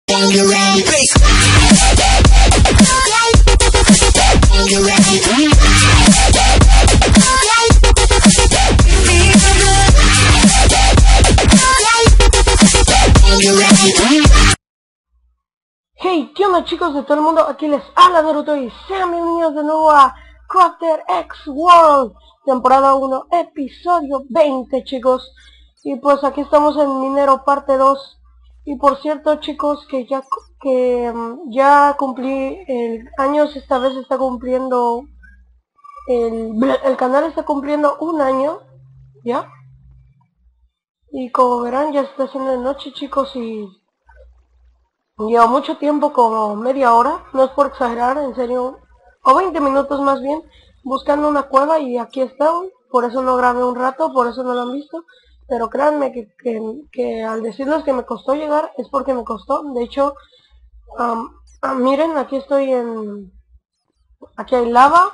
Hey, ¿qué onda chicos de todo el mundo? Aquí les habla Naruto y sean bienvenidos de nuevo a Crafter X World, temporada 1, episodio 20 chicos. Y pues aquí estamos en Minero parte 2. Y por cierto chicos, que ya cumplí el año, esta vez está cumpliendo, el canal está cumpliendo un año, ¿ya? Y como verán ya está haciendo de noche chicos y llevo mucho tiempo, como media hora, no es por exagerar, en serio, o 20 minutos más bien, buscando una cueva y aquí estoy. Por eso no grabé un rato, por eso no lo han visto, pero créanme que al decirles que me costó llegar es porque me costó. De hecho, miren, aquí estoy aquí hay lava,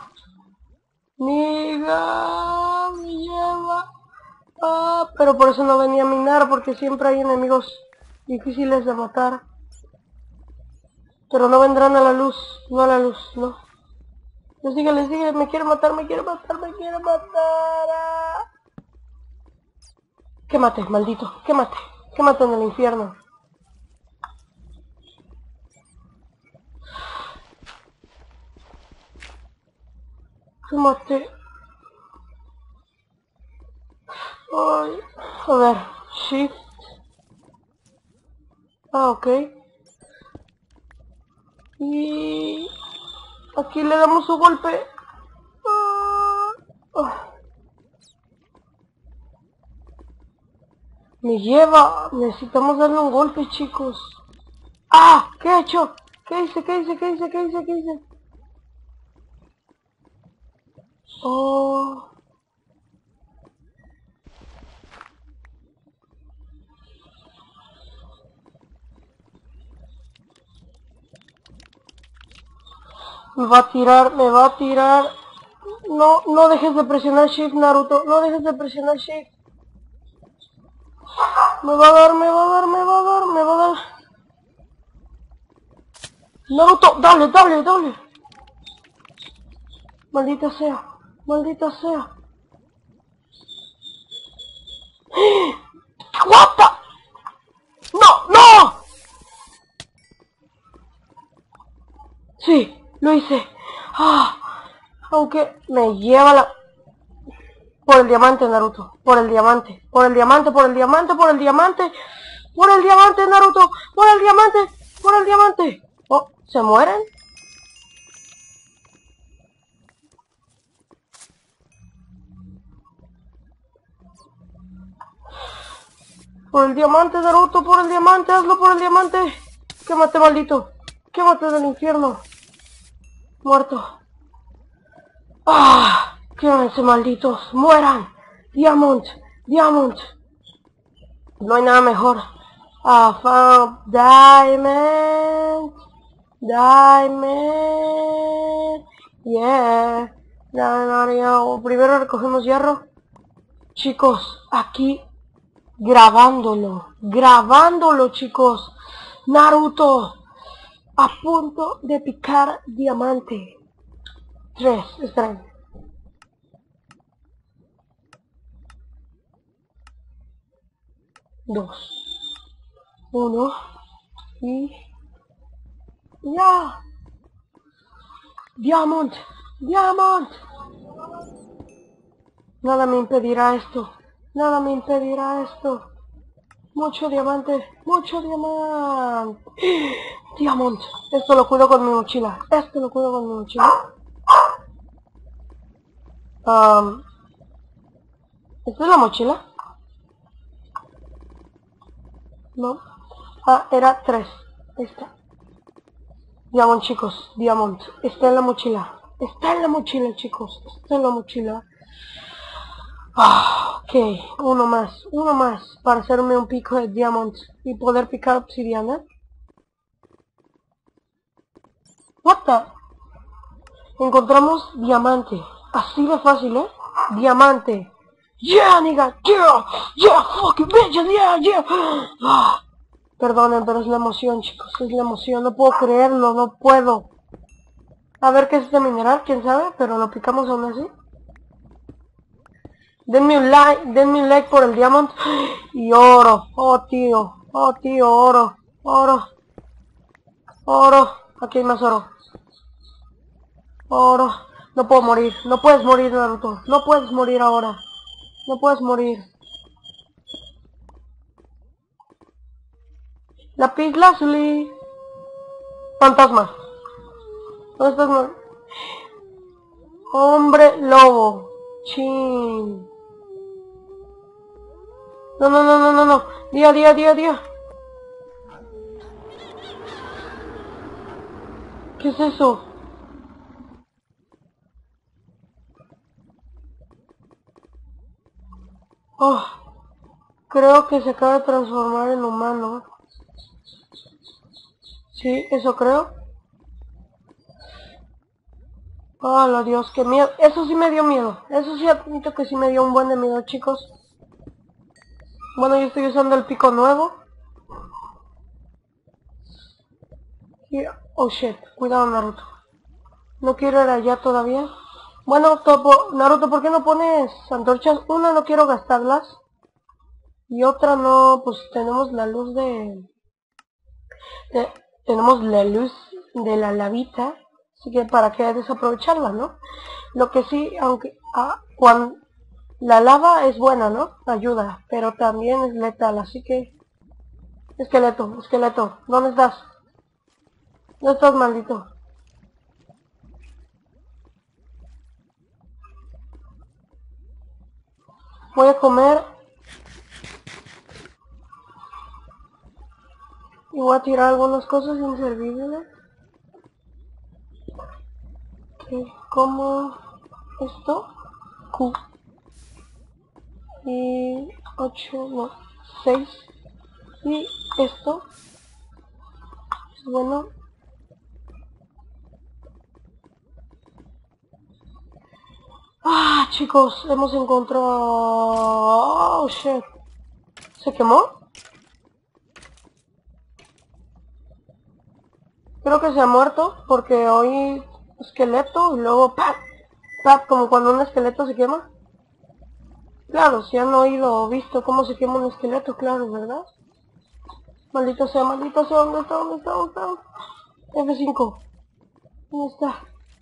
Niga, me lleva, pero por eso no venía a minar, porque siempre hay enemigos difíciles de matar. Pero no vendrán a la luz, no a la luz, no. Les digo, me quiere matar, me quiere matar. Quémate, maldito, quémate en el infierno. Quémate. Ay, a ver, shift. Ok. Y aquí le damos su golpe. Me lleva. Necesitamos darle un golpe, chicos. ¡Ah! ¿Qué he hecho? ¿Qué hice? Oh. Me va a tirar. No dejes de presionar Shift, Naruto. No dejes de presionar Shift. Me va a dar. Naruto, dale. Maldita sea. What the? No. Sí, lo hice. Aunque me lleva la... Por el diamante, Naruto. Por el diamante, Naruto. Por el diamante. Oh, ¿se mueren? Por el diamante, Naruto, hazlo por el diamante. Quémate, maldito. Quémate del infierno. Muerto. Quédense, malditos. Mueran. Diamond. No hay nada mejor. Found diamond. Yeah. Primero recogemos hierro. Chicos, aquí grabándolo chicos. Naruto a punto de picar diamante. 3, esperen. 2, 1 y ya. Diamond. Nada me impedirá esto. Mucho diamante. Diamond. Esto lo cuido con mi mochila. ¿Esta es la mochila? No. Era 3. Esta. Diamond, chicos. Está en la mochila. Chicos. Ok, uno más para hacerme un pico de diamond y poder picar obsidiana. What the? Encontramos diamante. Así de fácil, ¿eh? Diamante. Yeah, nigga. Yeah, fucking bitches. Yeah. Perdonen, pero es la emoción, chicos, es la emoción. No puedo creerlo, no puedo. A ver qué es este mineral, quién sabe, pero lo picamos aún así. Denme un like por el diamante. Y oro, oh tío, oro, oro, oro. Aquí hay más oro. Oro. No puedo morir, no puedes morir, Naruto. No puedes morir ahora. No puedes morir. Lapis lazuli. Fantasma. ¿Dónde estás, man? Hombre lobo. Chin. No, no, no, no, no, no. Día. ¿Qué es eso? Oh, creo que se acaba de transformar en humano. Sí, eso creo. Oh, Dios, qué miedo. Eso sí me dio miedo. Eso sí admito que sí me dio un buen de miedo, chicos. Bueno, yo estoy usando el pico nuevo. Y... oh, shit. Cuidado, Naruto. No quiero ir allá todavía. Bueno, Naruto, ¿por qué no pones antorchas? Una, no quiero gastarlas. Y otra no, pues tenemos la luz tenemos la luz de la lavita. Así que para qué desaprovecharla, ¿no? Lo que sí, aunque cuando la lava es buena, ¿no? Ayuda, pero también es letal, así que... esqueleto, ¿dónde estás? ¿Dónde estás, maldito? Voy a comer y voy a tirar algunas cosas inservibles. Que como esto, Q, y 8, no, 6, y esto, es bueno. Ah, chicos, hemos encontrado... oh, shit. ¿Se quemó? Creo que se ha muerto porque oí esqueleto y luego ¡pap! ¡Pap! Como cuando un esqueleto se quema. Claro, si han oído o visto cómo se quema un esqueleto, claro, ¿verdad? Maldito sea, ¿dónde está? F5. ¿Dónde está?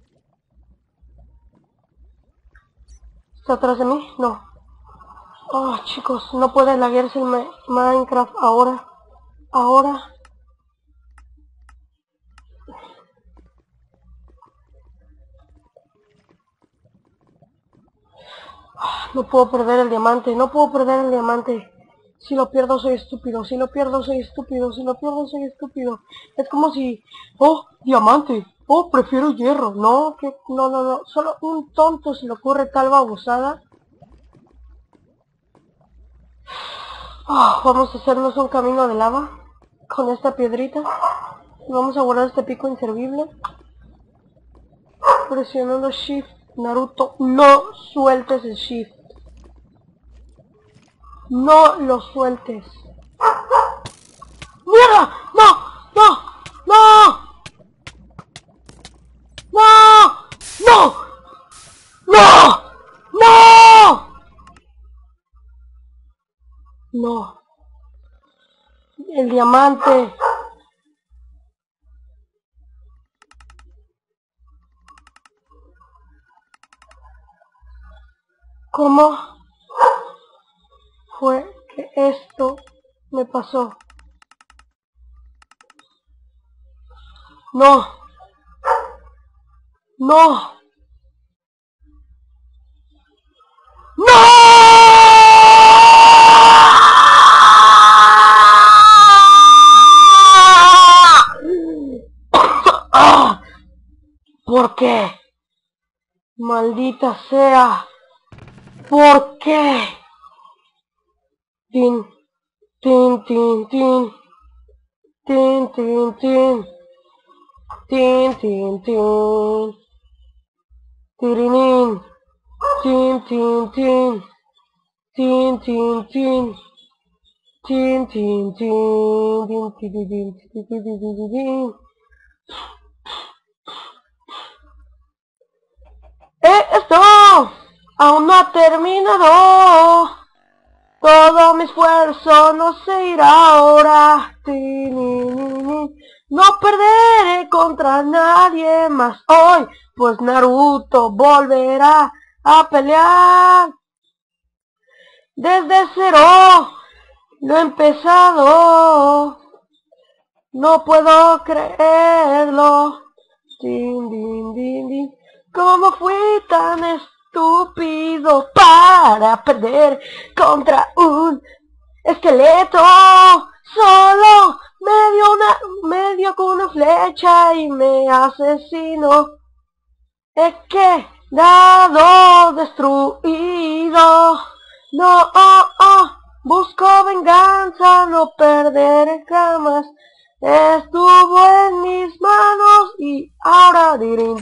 ¿Está atrás de mí? No. Oh, chicos, no puede laguearse el Minecraft ahora. No puedo perder el diamante, Si lo pierdo soy estúpido, Es como si... oh, diamante. Oh, prefiero hierro. No, que... no. Solo un tonto se le ocurre tal babosada. Oh, vamos a hacernos un camino de lava con esta piedrita. Vamos a guardar este pico inservible. Presionando Shift. Naruto, no sueltes el Shift. No lo sueltes. ¡Mierda! ¡No! ¡No! ¡No! ¡No! ¡No! ¡No! ¡No! No. El diamante. ¿Cómo fue que esto me pasó? No. No. ¡No! ¿Por qué? Maldita sea. ¿Por qué? Tin, tin, tin, tin. Tin, tin, tin. Tin, tin, tin. Tirinin. Tin, tin, tin. Tin, tin, tin. Tin, tin, tin, tin, tin, tin, tin, tin, tin, tin, tin, tin. Esto aún no ha terminado. Todo mi esfuerzo no se irá ahora. No perderé contra nadie más hoy, pues Naruto volverá a pelear. Desde cero lo he empezado. No puedo creerlo. Din, din, din, din. ¿Cómo fui tan estúpido para perder contra un esqueleto? Solo me dio con una flecha y me asesinó. He quedado destruido. No, busco venganza, no perderé jamás. Estuvo en mis manos y ahora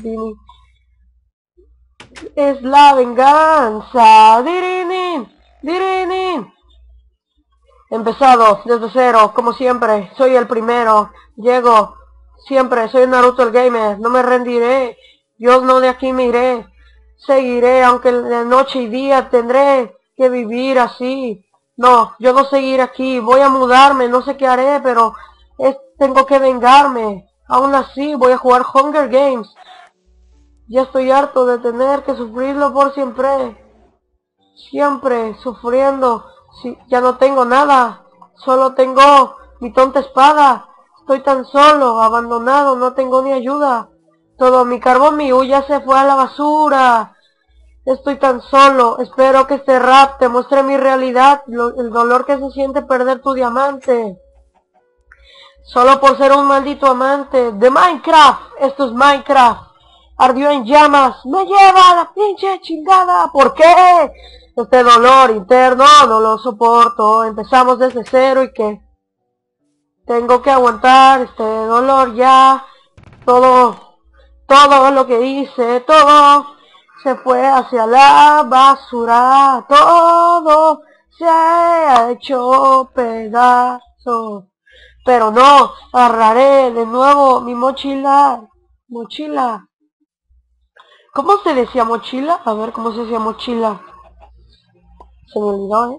es la venganza. Dirinin. Empezado desde cero, como siempre, soy el primero. Llego, siempre, soy Naruto el Gamer, no me rendiré. Yo no de aquí me iré. Seguiré, aunque de noche y día tendré que vivir así. No, yo no seguiré aquí, voy a mudarme, no sé qué haré, pero tengo que vengarme. Aún así, voy a jugar Hunger Games. Ya estoy harto de tener que sufrirlo por siempre. Siempre sufriendo. Si ya no tengo nada, solo tengo mi tonta espada. Estoy tan solo, abandonado, no tengo ni ayuda. Todo mi carbón, mi ya se fue a la basura. Estoy tan solo, espero que este rap te muestre mi realidad, el dolor que se siente perder tu diamante. Solo por ser un maldito amante de Minecraft. Esto es Minecraft. Ardió en llamas. Me lleva a la pinche chingada. ¿Por qué? Este dolor interno no lo soporto. Empezamos desde cero y que tengo que aguantar este dolor ya. Todo lo que hice, todo se fue hacia la basura. Todo se ha hecho pedazos. Pero no, agarraré de nuevo mi mochila. Mochila. ¿Cómo se decía mochila? A ver, ¿cómo se decía mochila? Se me olvidó,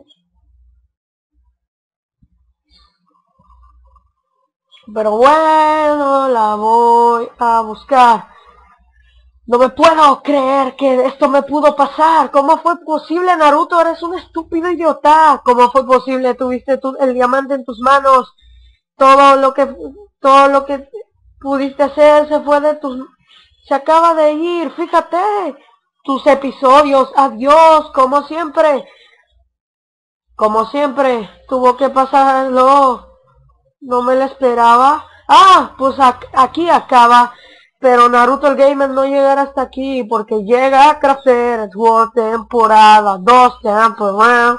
Pero bueno, la voy a buscar. No me puedo creer que esto me pudo pasar. ¿Cómo fue posible, Naruto? Eres un estúpido idiota. ¿Cómo fue posible? Tuviste el diamante en tus manos. Todo lo que pudiste hacer se fue de tus... Se acaba de ir, fíjate. Tus episodios, adiós, como siempre. Como siempre, tuvo que pasarlo. No me lo esperaba. Ah, pues aquí acaba. Pero Naruto el Gamer no llegará hasta aquí porque llega a Crafter World temporada 2 temporada.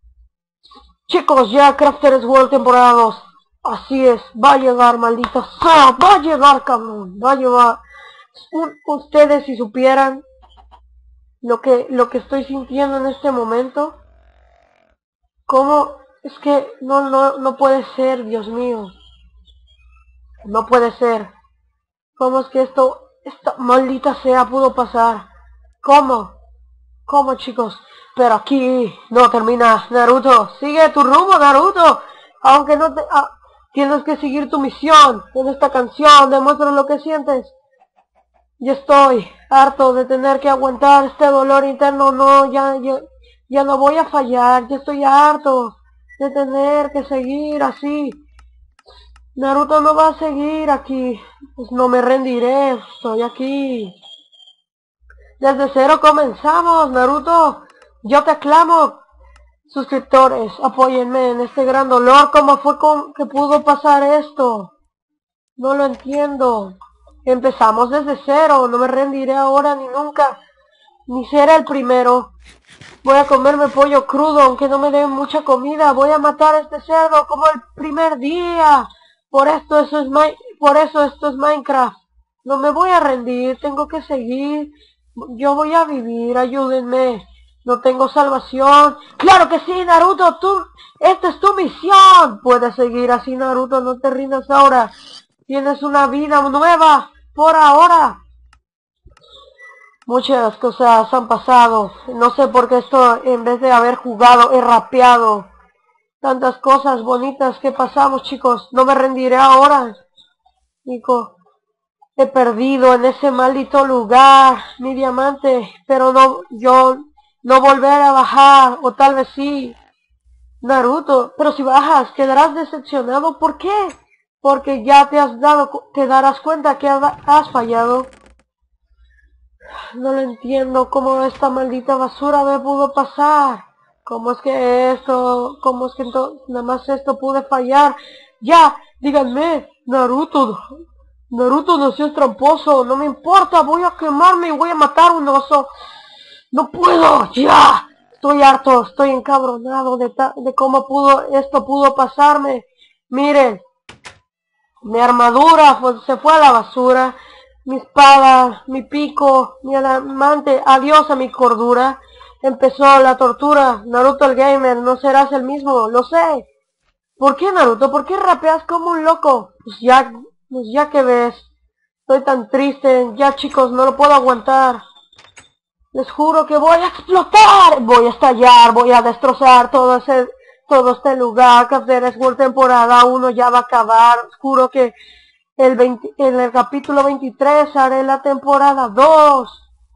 Chicos, ya Crafter World temporada 2. Así es, va a llegar, maldita sea, va a llegar, cabrón, va a llegar. Ustedes si supieran lo que estoy sintiendo en este momento, cómo es que no puede ser, Dios mío, no puede ser. ¿Cómo es que esta maldita sea pudo pasar? ¿Cómo? ¿Cómo, chicos? Pero aquí no termina, Naruto. Sigue tu rumbo, Naruto. Aunque no te... tienes que seguir tu misión. En esta canción demuestra lo que sientes. Yo estoy harto de tener que aguantar este dolor interno. No, ya no voy a fallar. Ya estoy harto de tener que seguir así. Naruto no va a seguir aquí. Pues no me rendiré. Estoy aquí. Desde cero comenzamos, Naruto. Yo te aclamo. Suscriptores, apóyenme en este gran dolor. ¿Cómo fue que pudo pasar esto? No lo entiendo. Empezamos desde cero. No me rendiré ahora ni nunca. Ni seré el primero. Voy a comerme pollo crudo, aunque no me den mucha comida. Voy a matar a este cerdo como el primer día. Por eso esto es Minecraft. No me voy a rendir. Tengo que seguir. Yo voy a vivir. Ayúdenme. No tengo salvación. ¡Claro que sí, Naruto! ¡Esta es tu misión! Puedes seguir así, Naruto. No te rindas ahora. Tienes una vida nueva por ahora. Muchas cosas han pasado. No sé por qué esto, en vez de haber jugado, he rapeado. Tantas cosas bonitas que pasamos, chicos. No me rendiré ahora. Nico, he perdido en ese maldito lugar mi diamante, pero yo no volveré a bajar, o tal vez sí. Naruto, pero si bajas, quedarás decepcionado. ¿Por qué? Porque ya te darás cuenta que has fallado. No lo entiendo, cómo esta maldita basura me pudo pasar. ¿Cómo es que nada más esto pude fallar? Ya, díganme, Naruto no seas tramposo, no me importa, voy a quemarme y voy a matar un oso. No puedo, ya. Estoy harto, estoy encabronado de cómo esto pudo pasarme. Miren, mi armadura se fue a la basura, mi espada, mi pico, mi diamante, adiós a mi cordura. Empezó la tortura, Naruto el gamer, no serás el mismo, lo sé. ¿Por qué, Naruto? ¿Por qué rapeas como un loco? Pues ya que ves, estoy tan triste, ya chicos, no lo puedo aguantar. Les juro que voy a explotar, voy a estallar, voy a destrozar todo este lugar. Captain World temporada 1 ya va a acabar. Juro que en el capítulo 23 haré la temporada 2.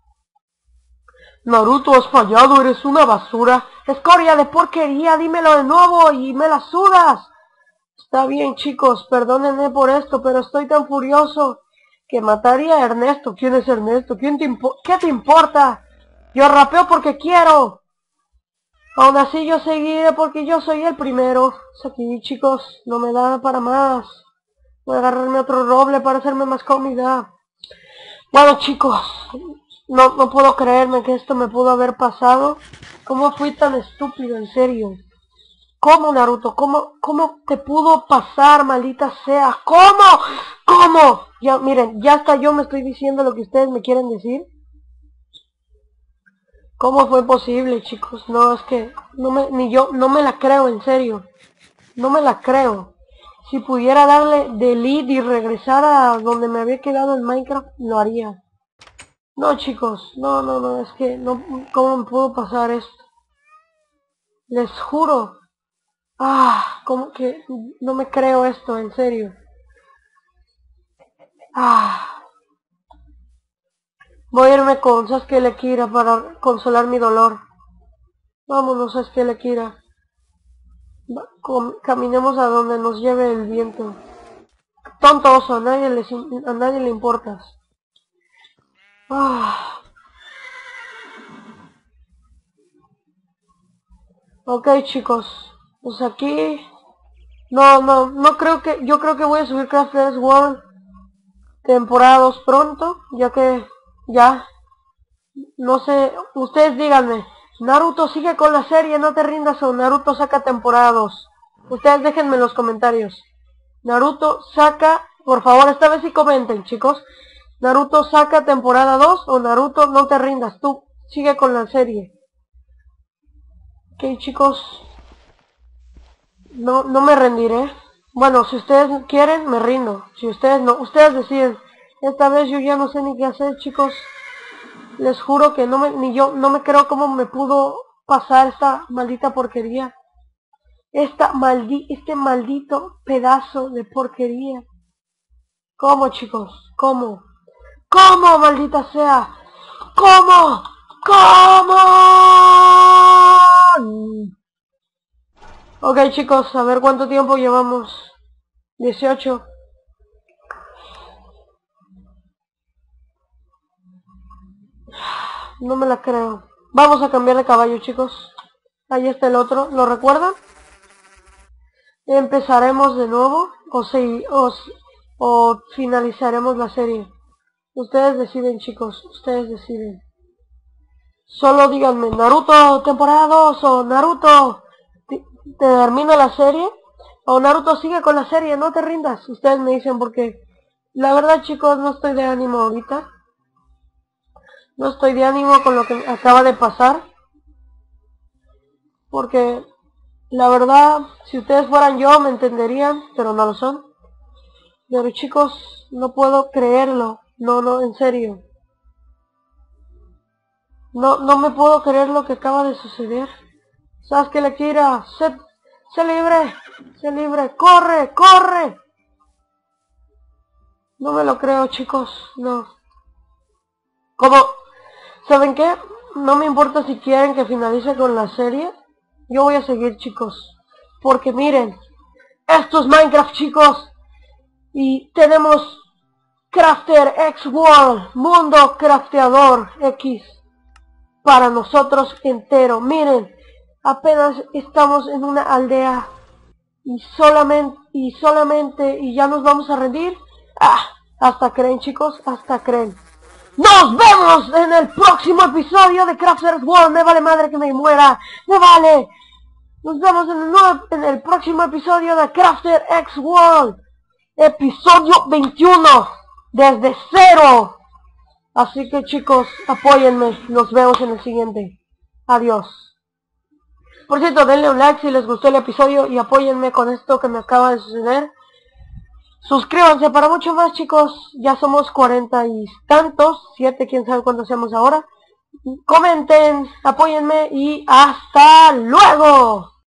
Naruto, has fallado, eres una basura. Escoria de porquería, dímelo de nuevo y me la sudas. Está bien, chicos, perdónenme por esto, pero estoy tan furioso que mataría a Ernesto. ¿Quién es Ernesto? ¿Qué te importa? Yo rapeo porque quiero. Aún así yo seguiré porque yo soy el primero. Aquí, chicos, no me da para más. Voy a agarrarme otro roble para hacerme más comida. Bueno, chicos, no puedo creerme que esto me pudo haber pasado. ¿Cómo fui tan estúpido, en serio? ¿Cómo, Naruto? ¿Cómo te pudo pasar, maldita sea? ¿Cómo? Ya, miren, ya hasta yo me estoy diciendo lo que ustedes me quieren decir. ¿Cómo fue posible, chicos? No, es que no me la creo, en serio. No me la creo. Si pudiera darle delete y regresar a donde me había quedado en Minecraft, lo haría. No, chicos, no, es que no, ¿cómo me pudo pasar esto? Les juro. Como que no me creo esto, en serio. Voy a irme con Sasuke y Kira para consolar mi dolor. Vámonos, Sasuke y Kira. Caminemos a donde nos lleve el viento. Tonto oso, a nadie le importas. Ok, chicos, pues aquí no creo yo creo que voy a subir Crafter's World temporada 2 pronto, ya que no sé, ustedes díganme, Naruto sigue con la serie, no te rindas, o Naruto saca temporada 2. Ustedes déjenme en los comentarios. Naruto saca, por favor, esta vez sí comenten, chicos. Naruto saca temporada 2 o Naruto no te rindas, tú sigue con la serie. Ok, chicos, no me rendiré. Bueno, si ustedes quieren, me rindo. Si ustedes no, ustedes deciden. Esta vez yo ya no sé ni qué hacer, chicos. Les juro que no me creo cómo me pudo pasar esta maldita porquería. Este maldito pedazo de porquería. ¿Cómo, chicos? ¿Cómo? ¿Cómo, maldita sea? ¿Cómo? Ok, chicos, a ver cuánto tiempo llevamos. 18. No me la creo. Vamos a cambiar de caballo, chicos. Ahí está el otro. ¿Lo recuerdan? Empezaremos de nuevo o finalizaremos la serie. Ustedes deciden, chicos. Ustedes deciden. Solo díganme, Naruto temporada 2 o Naruto termina la serie o Naruto sigue con la serie, no te rindas. Ustedes me dicen porque la verdad, chicos, no estoy de ánimo ahorita. No estoy de ánimo con lo que acaba de pasar. porque la verdad, si ustedes fueran yo me entenderían, pero no lo son. Pero chicos, no puedo creerlo, no, en serio. No me puedo creer lo que acaba de suceder. ¿Sabes qué, Akira? Sé libre, corre. No me lo creo, chicos, no. Como, ¿saben qué? No me importa si quieren que finalice con la serie. Yo voy a seguir, chicos. Porque miren, esto es Minecraft, chicos. Y tenemos Crafter X World, mundo crafteador X. Para nosotros entero. Miren, apenas estamos en una aldea. Y solamente, y ya nos vamos a rendir. Hasta creen, chicos, hasta creen. ¡Nos vemos en el próximo episodio de Crafter X World! Me vale madre que me muera, me vale. Nos vemos en el próximo episodio de Crafter X World. Episodio 21. Desde cero. Así que chicos, apóyenme. Nos vemos en el siguiente. Adiós. Por cierto, denle un like si les gustó el episodio y apóyenme con esto que me acaba de suceder. Suscríbanse para mucho más, chicos. Ya somos 40 y tantos. 7, quién sabe cuántos seamos ahora. Comenten, apóyenme y hasta luego.